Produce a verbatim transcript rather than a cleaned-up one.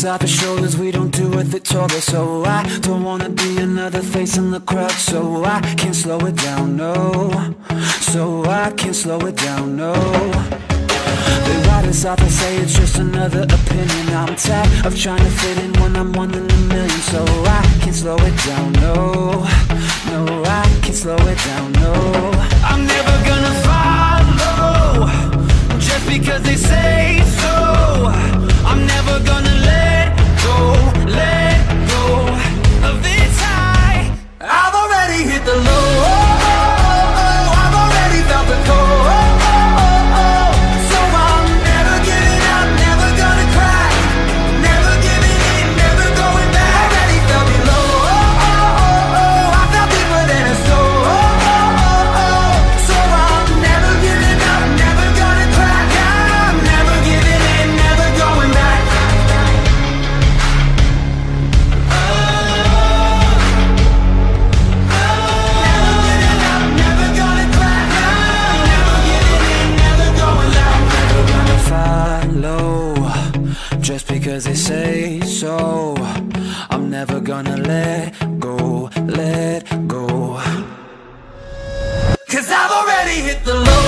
us off our shoulders, we don't do what they told us. So I don't wanna be another face in the crowd. So I can't slow it down, no. So I can't slow it down, no. They write us off and say it's just another opinion. I'm tired of trying to fit in when I'm one in a million. So I can't slow it down, no. No, I can't slow it down, no. I'm never gonna follow just because they say so. I'm never gonna let go, let go of this high. I've already hit the low. I've already felt the cold. So I'm never giving up, never gonna cry, never giving in, never going back. Already felt below. I felt deeper than a soul. So I'm never giving up, never gonna cry. I'm never giving in, never going back. Never gonna cry. Never giving in, never going back. Never gonna follow just because they say so. I'm never gonna let go, let go. 'Cause I've already hit the low.